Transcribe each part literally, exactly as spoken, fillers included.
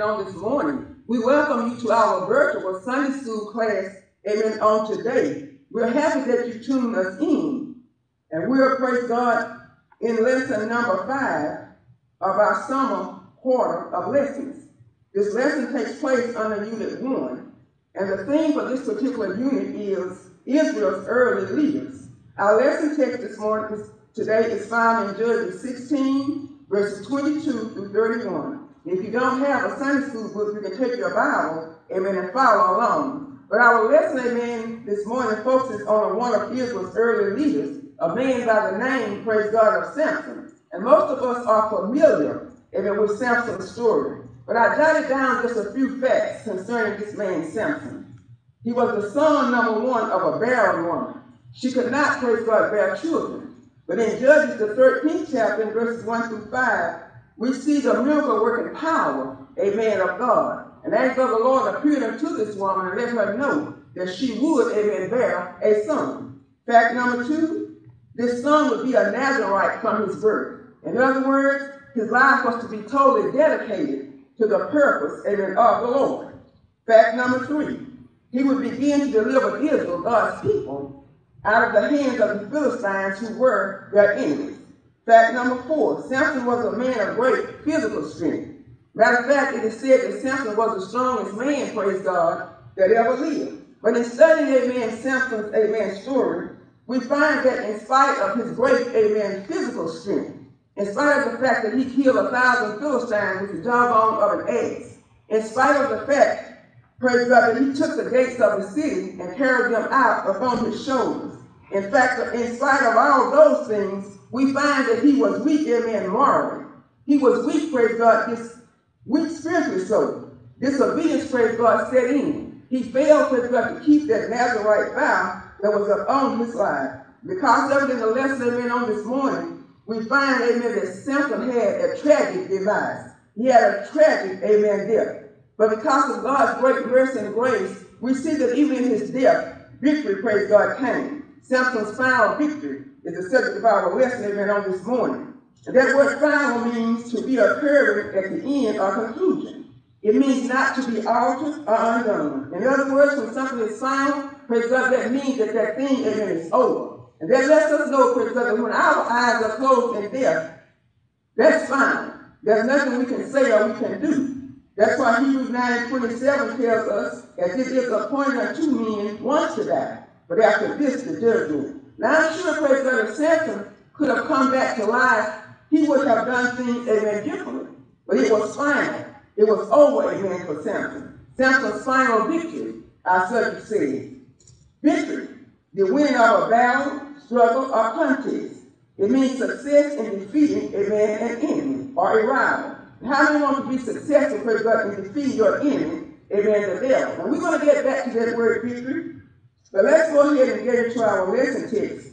on this morning. We welcome you to our virtual Sunday school class, amen, on today. We're happy that you tuned us in. And we're, praise God, in lesson number five of our summer quarter of lessons. This lesson takes place under Unit one. And the theme for this particular unit is Israel's early leaders. Our lesson text this morning is, today is found in Judges sixteen, verses twenty-two through thirty-one. If you don't have a Sunday school book, you can take your Bible, amen, and follow along. But our lesson, amen, this morning focuses on one of Israel's early leaders, a man by the name, praise God, of Samson. And most of us are familiar, amen, with Samson's story. But I jotted down just a few facts concerning this man, Samson. He was the son, number one, of a barren woman. She could not, praise God, bear children. But in Judges, the thirteenth chapter, in verses one through five, we see the miracle-working power, amen, of God. And the angel of the Lord appeared unto this woman and let her know that she would, amen, bear a son. Fact number two, this son would be a Nazarite from his birth. In other words, his life was to be totally dedicated to the purpose, amen, of the Lord. Fact number three, he would begin to deliver Israel, God's people, out of the hands of the Philistines who were their enemies. Fact number four, Samson was a man of great physical strength. Matter of fact, it is said that Samson was the strongest man, praise God, that ever lived. But in studying, amen, Samson's, amen, story, we find that in spite of his great, amen, physical strength, in spite of the fact that he killed a thousand Philistines with the jawbone of an ass, in spite of the fact, praise God, that he took the gates of the city and carried them out upon his shoulders. In fact, in spite of all those things, we find that he was weak, amen, morally. He was weak, praise God, this weak spiritually so. Disobedience, praise God, set in. He failed, praise God, to keep that Nazarite vow that was upon his life. Because of it in the lesson, amen, on this morning, we find, amen, that Samson had a tragic demise. He had a tragic, amen, death. But because of God's great mercy and grace, we see that even in his death, victory, praise God, came. Samson's final victory is the subject of our lesson, amen, on this morning. And that word final means to be occurring at the end or conclusion. It means not to be altered or undone. In other words, when something is final, praise God, that means that that thing, amen, is over. And that lets us know, praise God, that when our eyes are closed in death, that's fine. There's nothing we can say or we can do. That's why Hebrews nine twenty-seven tells us, as it is appointed unto men once to die, but after this the judgment. Now I'm sure, praise God, if Samson could have come back to life, he would have done things, amen, differently. But it was final. It was over, amen, for Samson. Samson's final victory, our subject says. Victory, the winning of a battle, struggle, or contest. It means success in defeating, amen, an enemy or a rival. How many want to be successful, praise God, in defeating your enemy, amen, the devil? Now we're going to get back to that word victory, but let's go ahead and get into our lesson text,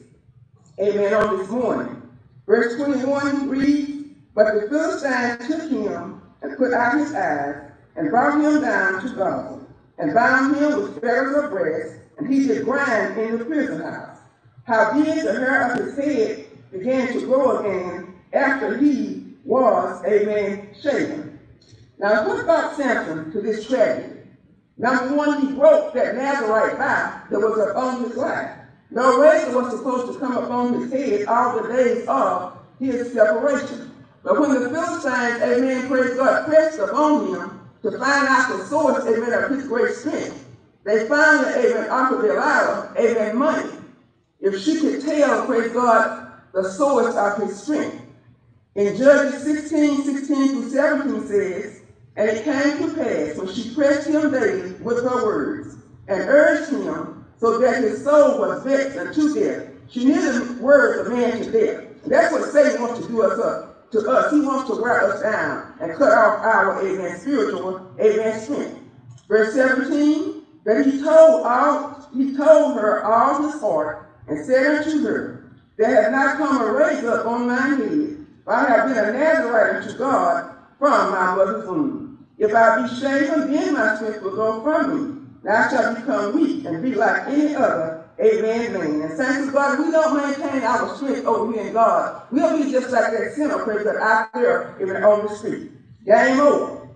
amen, on this morning. Verse twenty-one reads, but the Philistines took him and put out his eyes and brought him down to Gaza and bound him with fetters of brass, and he did grind in the prison house. Howbeit the hair of his head began to grow again after he was, amen, shaven. Now what about Samson to this tragedy? Number one, he broke that Nazarite vow that was upon his life. No razor was supposed to come upon his head all the days of his separation. But when the Philistines, amen, praise God, pressed upon him to find out the source, amen, of his great strength, they found that, amen, Uncle Delilah, amen, money. If she could tell, praise God, the source of his strength. In Judges sixteen, sixteen through seventeen says, and it came to pass when she pressed him daily with her words, and urged him so that his soul was vexed unto death. She knew the words of man to death. That's what Satan wants to do us up to us. He wants to wear us down and cut off our, amen, spiritual, amen, strength. Verse seventeen, that he told all he told her all his heart, and said unto her, there hath not come a razor upon mine head, for I have been a Nazarite unto God from my mother's womb. If I be shaven, then my strength will go from me. Now I shall become weak and be like any other, amen, man. And saints of God, we don't maintain our strength over here in God. We'll be just like that sinner, praise God, out there, even on the street. Game over.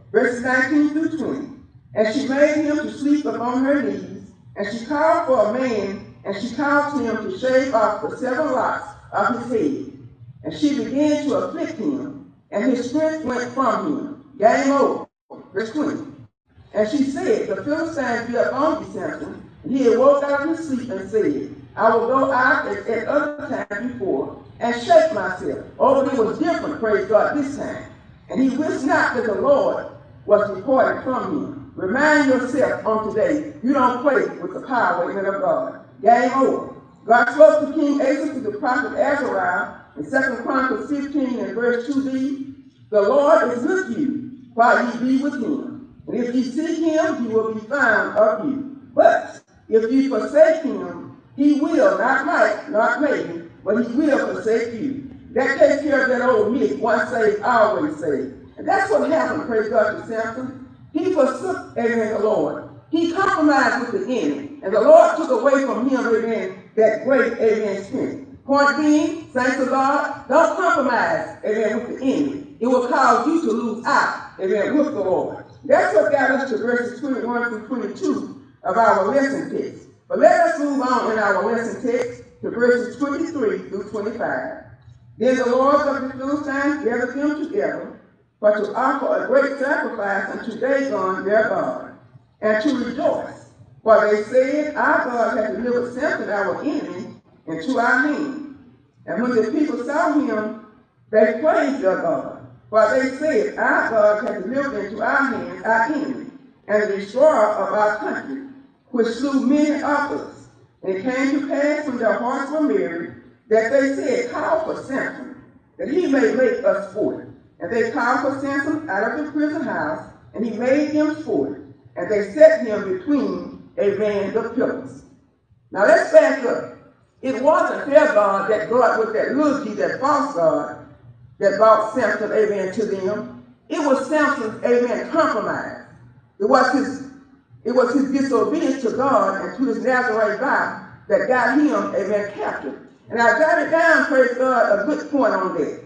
Verses nineteen through twenty. And she made him to sleep upon her knees, and she called for a man, and she caused him to shave off the seven locks of his head. And she began to afflict him, and his strength went from him. Game over. Verse twenty. And she said, the Philistines be upon thee, Samson. And he awoke out of his sleep and said, I will go out as at other times before, and shake myself. Oh, but it was different, praise God, this time. And he wist not that the Lord was departed from him. Remind yourself on today, you don't play with the power of God. Game over. God spoke to King Asa through the prophet Azariah in Second Chronicles fifteen and verse two b. The Lord is with you while ye be with him. And if ye seek him, he will be found of you. But if ye forsake him, he will, not might, not maybe, but he will forsake you. That takes care of that old myth, once saved, always saved. And that's what happened, praise God, to Samson. He forsook, amen, the Lord. He compromised with the enemy. And the Lord took away from him, amen, that great, amen, strength. Point being, saints of God, don't compromise, amen, with the enemy. It will cause you to lose out, amen, with the Lord. That's what got us to verses twenty-one through twenty-two of our lesson text. But let us move on in our lesson text to verses twenty-three through twenty-five. Then the lords of the Philistines gathered them together for to offer a great sacrifice unto Dagon their God, and to rejoice. For they said, our God hath delivered Samson our enemy into our hand. And when the people saw him, they praised their God. For they said, our God hath delivered into our hands our enemy, and the destroyer of our country, which slew many of us. And it came to pass when their hearts were merry, that they said, call for Samson, that he may make us sport. And they called for Samson out of the prison house, and he made them sport. And they set him between a band of pillars. Now let's back up. It wasn't their God that God with that little g, that false God, that brought Samson, amen, to them. It was Samson's, amen, compromise. It was his, it was his disobedience to God and to his Nazarite vow that got him, amen, captured. And I got it down, praise God, a good point on that.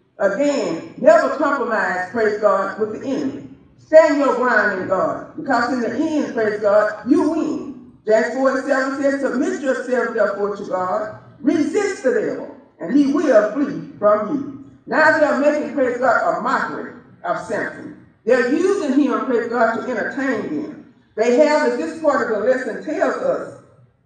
Again, never compromise, praise God, with the enemy. Stand your ground in God, because in the end, praise God, you win. James four and seven says, submit yourself therefore to God, resist the devil, and he will flee from you. Now they're making, praise God, a mockery of Samson. They're using him, praise God, to entertain them. They have, as this part of the lesson tells us,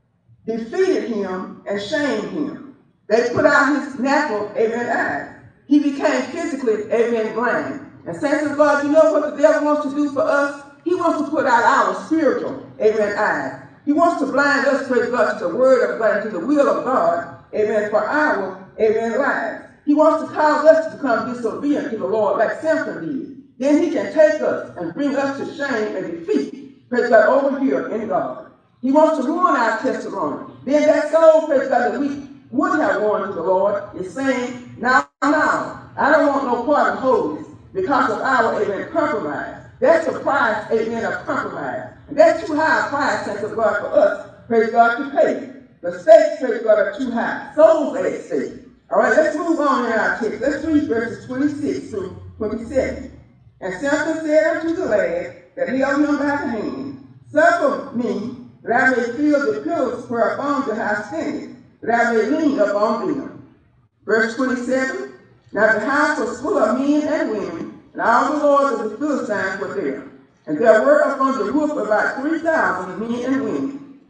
defeated him and shamed him. They put out his natural, amen, eyes. He became physically, amen, blind. And saints of God, you know what the devil wants to do for us? He wants to put out our spiritual, amen, eyes. He wants to blind us, praise God, to the word of God, to the will of God, amen, for our, amen, lives. He wants to cause us to become disobedient to the Lord like Samson did. Then he can take us and bring us to shame and defeat, praise God, over here in God. He wants to ruin our testimony. Then that soul, praise God, that we would have won to the Lord is saying, now, now, I don't want no part of holiness because of our, amen, compromise. That's the price, amen, of compromise. And that's too high a price, saints of God, for us, praise God, to pay. The stakes, praise God, are too high. Souls are at stake. All right, let's move on in our text. Let's read verses twenty-six through twenty-seven. And Samson said unto the lad that held him by the hand, suffer me that I may feel the pillars whereupon the house standeth, that I may lean upon them. Verse twenty-seven. Now the house was full of men and women, and all the lords of the Philistines were there. And there were upon the roof about three thousand men and women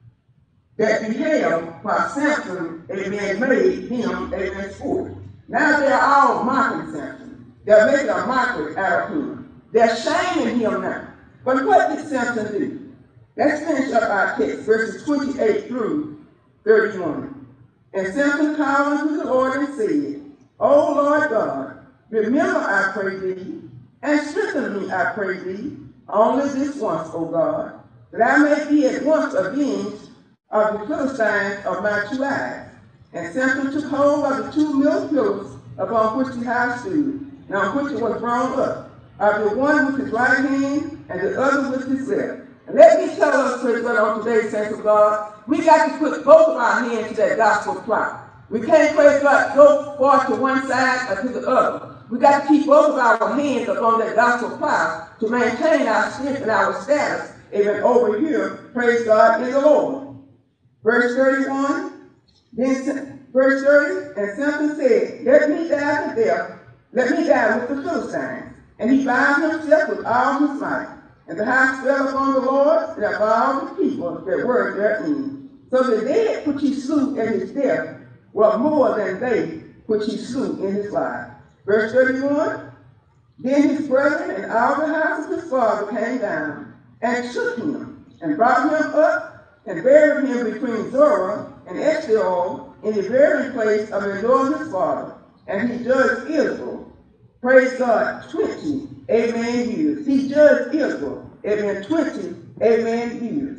that beheld while Samson, amen, made him, amen, sport. Now they are all mocking Samson. They're making a mockery out of him. They're shaming him now. But what did Samson do? Let's finish up our text, verses twenty-eight through thirty-one. And Samson called unto the Lord and said, O Lord God, remember, I pray thee, and strengthen me, I pray thee, only this once, O God, that I may be at once avenged of the Philistines of my two eyes. And Samson took hold of the two middle pillars upon which the house stood, and on which it was drawn up, of the one with his right hand and the other with his left. And let me tell us, praise God, on today's saints of God, we got to put both of our hands to that gospel plot. We can't, praise God, go far to one side or to the other. We We got to keep both of our hands upon that gospel plow to maintain our strength and our status, even over here, praise God, in the Lord. Verse thirty-one, then verse thirty, and Samson said, let me die to death, let me die with the Philistines. And he bound himself with all his might. And the house fell upon the Lord, and of all the people that were therein. So the dead which he slew in his death were more than they which he slew in his life. Verse thirty-one, then his brethren and all the house of his father came down, and took him, and brought him up, and buried him between Zorah and Eshtaol, in the burying place of the Lord his father. And he judged Israel, praise God, twenty, amen, years. He judged Israel, amen, twenty, amen, years.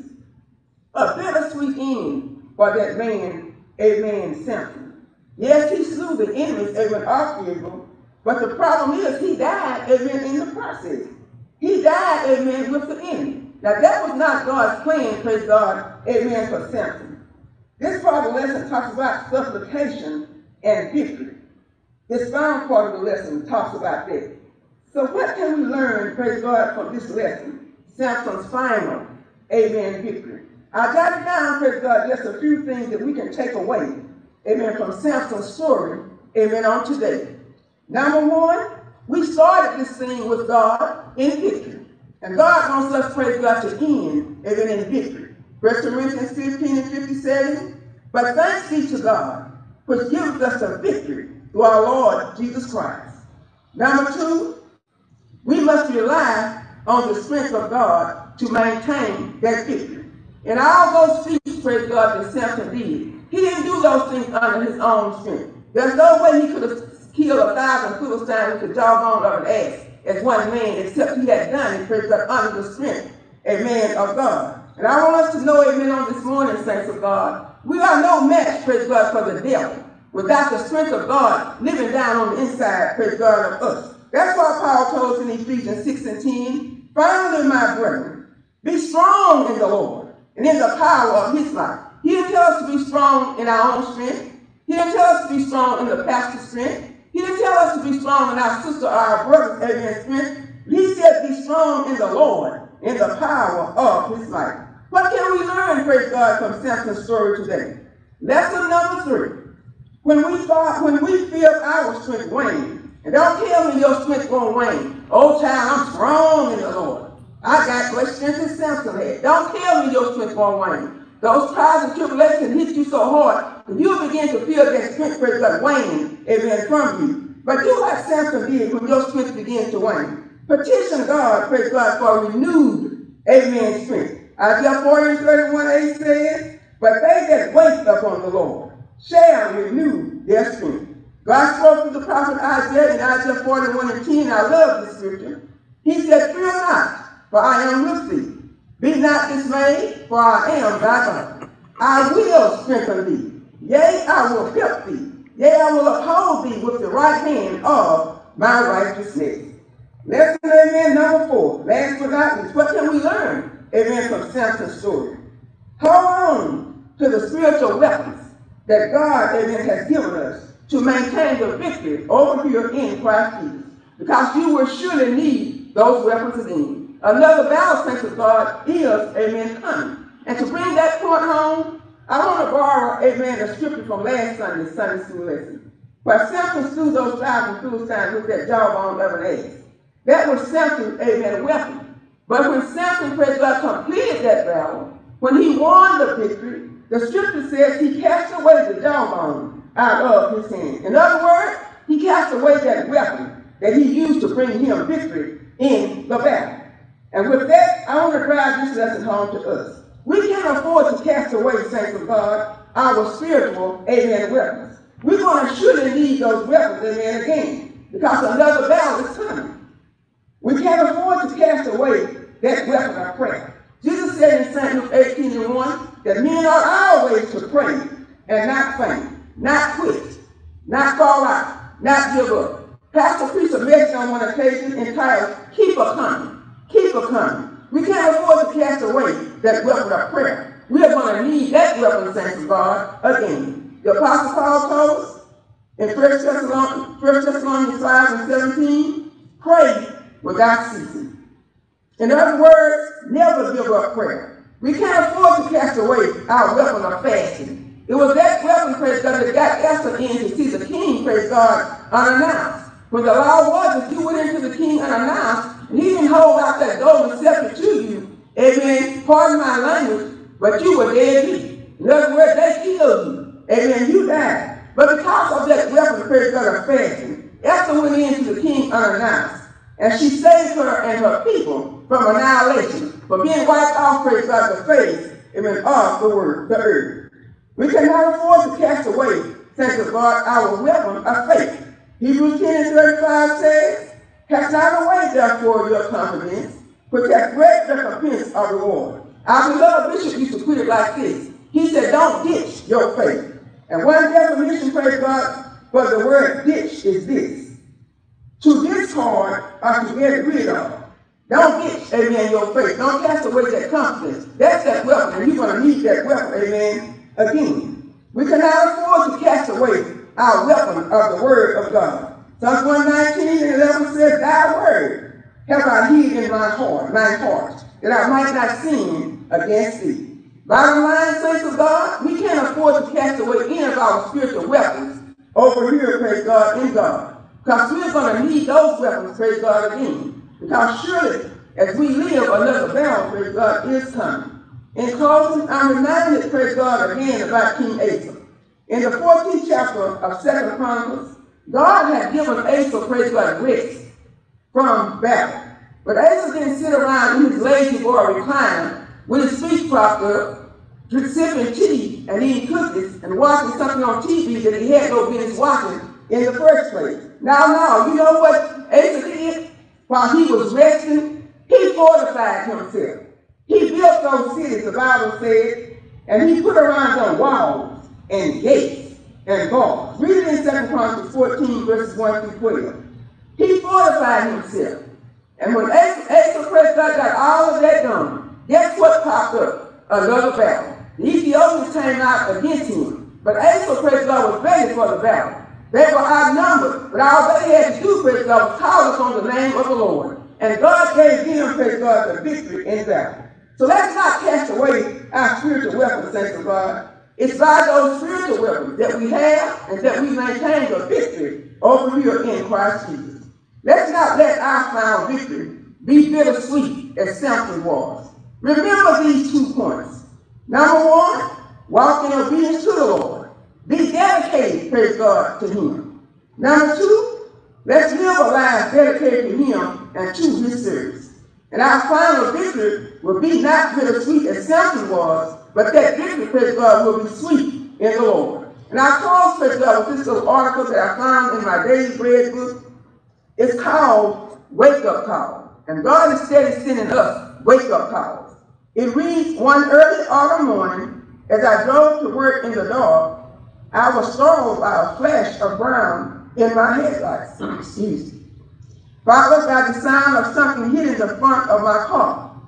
A bittersweet end for that man, amen, Samson. Yes, he slew the enemies, amen, of Israel, but the problem is he died, amen, in the process. He died, amen, with the enemy. Now that was not God's plan, praise God, amen, for Samson. This part of the lesson talks about supplication and victory. This final part of the lesson talks about that. So what can we learn, praise God, from this lesson? Samson's final, amen, victory. I jotted down, praise God, just a few things that we can take away, amen, from Samson's story, amen, on today. Number one, we started this thing with God in victory. And God wants us, praise God, to end, amen, in victory. First Corinthians fifteen and fifty-seven, but thanks be to God, which gives us the victory through our Lord Jesus Christ. Number two, we must rely on the strength of God to maintain that victory. And all those feats, praise God, that Samson did, he didn't do those things under his own strength. There's no way he could have killed a thousand Philistines with the jawbone of an ass as one man, except he had done it, praise God, under the strength, amen, of God. And I want us to know, amen, on this morning, saints of God, we are no match, praise God, for the devil, without the strength of God living down on the inside, praise God, of us. That's why Paul told us in Ephesians six and ten, finally, my brethren, be strong in the Lord and in the power of his might. He didn't tell us to be strong in our own strength. He didn't tell us to be strong in the pastor's strength. He didn't tell us to be strong in our sister or our brother's, amen, strength. He said be strong in the Lord, in the power of his might. What can we learn, praise God, from Samson's story today? Lesson number three. When we thought, when we feel our strength wane, and don't tell me your strength won't wane. Oh, child, I'm strong in the Lord. I got what strength as Samson had. Don't tell me your strength won't wane. Those trials and tribulations hit you so hard, that you'll begin to feel that strength, praise God, wane, amen, from you. But do like Samson did when your strength begins to wane. Petition God, praise God, for renewed, amen, strength. Isaiah forty and thirty-one eight says, but they that wait upon the Lord shall renew their strength. God spoke to the prophet Isaiah in Isaiah forty-one and ten. I love this scripture. He said, fear not, for I am with thee. Be not dismayed, for I am thy God. I will strengthen thee. Yea, I will help thee. Yea, I will uphold thee with the right hand of my righteousness. Lesson, amen, number four. Last but not least, what can we learn, amen, from Samson's story? Hold on to the spiritual weapons that God, amen, has given us to maintain the victory over here in Christ Jesus. Because you will surely need those weapons again. Another battle, saints of God, is, amen, coming. And to bring that point home, I want to borrow, amen, a scripture from last Sunday's Sunday school lesson. Where Samson slew those thousand Philistines with that jawbone of an ass. That was Samson's, amen, weapon. But when Samson, praise God, completed that battle, when he won the victory, the scripture says he cast away the jawbone out of his hand. In other words, he cast away that weapon that he used to bring him victory in the battle. And with that, I want to drive this lesson home to us. We can't afford to cast away, saints of God, our spiritual, amen, weapons. We're going to surely need those weapons, amen, again, because another battle is coming. We can't afford to cast away that weapon of prayer. Jesus said in Saint Luke eighteen and one that men ought always to pray and not faint, not quit, not fall out, not give up. Pastor preached a message on one occasion entitled, Keep a Coming, Keep a Coming. We can't afford to cast away that weapon of prayer. We are going to need that weapon, saints of God, again. The Apostle Paul told us In First Thessalonians, First Thessalonians five and seventeen, pray without ceasing. In other words, never give up prayer. We can't afford to cast away our weapon of fasting. It was that weapon, praise God, that got Esther in to see the king, praise God, unannounced. When the law was, if you went into the king unannounced, and he didn't hold out that golden scepter to you, amen, pardon my language, but you were dead beat. In other words, they killed you. Amen, you died. But because of that weapon, praise God, of fasting, Esther went into the king unannounced. And she saved her and her people from annihilation, from being wiped off, praise God, the face, amen, of the word, the earth. We cannot afford to cast away, thanks to God, our weapon of faith. Hebrews ten and thirty-five says, cast not away, therefore, your confidence, which hath great recompense of reward. Our beloved bishop used to put it like this. He said, don't ditch your faith. And one definition, praise God, for the word ditch is this: to discard or to get rid of. Don't ditch, amen, your faith. Don't cast away that confidence. That's that weapon, and you're going to need that weapon, amen, again. We cannot afford to cast away our weapon of the word of God. Psalm one nineteen and eleven says, thy word have I hid in my heart, my heart, that I might not sin against thee. Bottom line, saints of God, we can't afford to cast away any of our spiritual weapons over here, praise God, in God. Because we're going to need those weapons, praise God, again. Because surely, as we live, another battle, praise God, is coming. In closing, I'm reminded, praise God, again about King Asa. In the fourteenth chapter of Second Chronicles, God had given Asa, praise God, rest from battle. But Asa didn't sit around in his lazy boy recliner with his feet propped up, sipping tea and eating cookies and watching something on T V that he had no business watching in the first place. Now, now, you know what Asa did? While he was resting, he fortified himself. He built those cities, the Bible said, and he put around them walls and gates and bars. Read it in Second Chronicles fourteen, verses one through twelve. He fortified himself. And when Asa, Asa praise God, got all of that done, guess what popped up? Another battle. The Ethiopians came out against him. But Asa, praise God, was ready for the battle. They were outnumbered, but all they had to do, praise God, was call upon the name of the Lord. And God gave them, praise God, the victory in battle. So let's not cast away our spiritual weapons, saints of God. It's by those spiritual weapons that we have and that we maintain the victory over here in Christ Jesus. Let's not let our final victory be bittersweet as Samson was. Remember these two points. Number one, walk in obedience to the Lord. Be dedicated, praise God, to him. Number two, let's live a life dedicated to him and to his service. And our final victory will be not bittersweet as Samson was, but that victory, praise God, will be sweet in the Lord. And I close, praise God, with this little article that I found in my Daily Bread book. It's called Wake Up Call. And God is steady sending us wake up calls. It reads, one early autumn morning, as I drove to work in the dark, I was startled by a flash of brown in my headlights, excuse me, followed by the sound of something hitting the front of my car.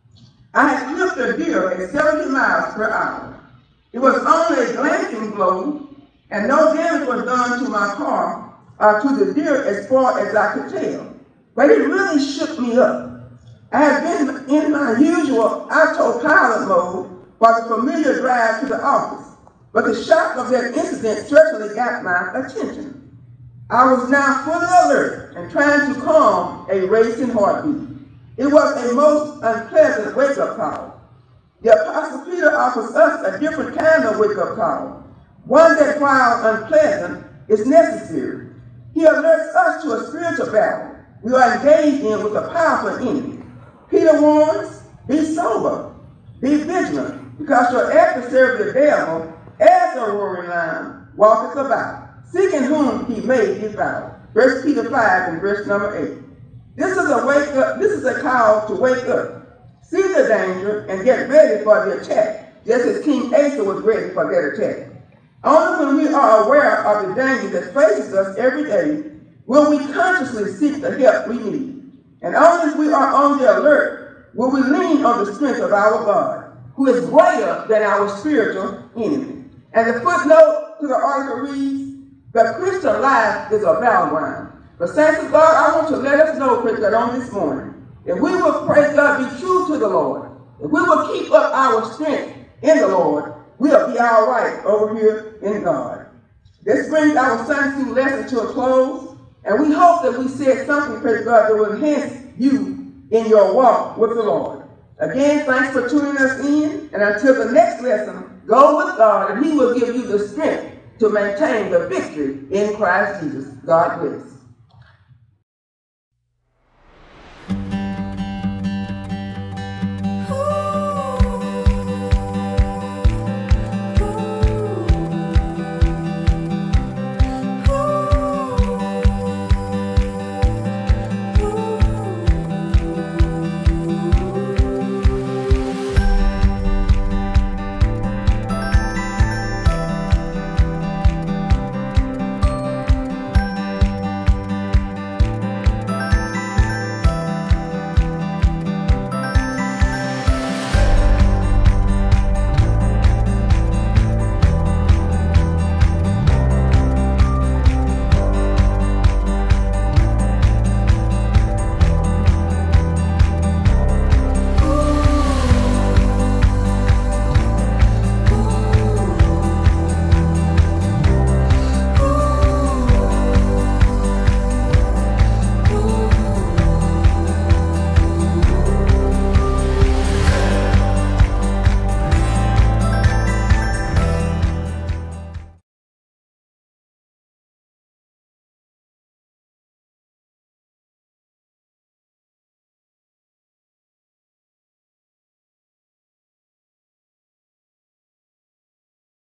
I had clipped a deer at seventy miles per hour. It was only a glancing blow, and no damage was done to my car or to the deer as far as I could tell. But it really shook me up. I had been in my usual autopilot mode for the familiar drive to the office, but the shock of that incident certainly got my attention. I was now fully alert and trying to calm a racing heartbeat. It was a most unpleasant wake-up call. The Apostle Peter offers us a different kind of wake-up call, one that, while unpleasant, is necessary. He alerts us to a spiritual battle we are engaged in with a powerful enemy. Peter warns, be sober, be vigilant, because your adversary the devil, as a roaring lion, walketh about, seeking whom he may devour. First Peter five and verse number eight. This is a wake up, this is a call to wake up, see the danger, and get ready for the attack, just as King Asa was ready for that attack. Only when we are aware of the danger that faces us every day will we consciously seek the help we need. And only if we are on the alert will we lean on the strength of our God, who is greater than our spiritual enemy. And the footnote to the article reads, The Christian life is a battleground. But saints of God, I want to let us know, praise God, on this morning, if we will, praise God, be true to the Lord, if we will keep up our strength in the Lord, we'll be all right over here in God. This brings our Sunday school lesson to a close, and we hope that we said something, praise God, that will enhance you in your walk with the Lord. Again, thanks for tuning us in, and until the next lesson, go with God, and He will give you the strength to maintain the victory in Christ Jesus. God bless.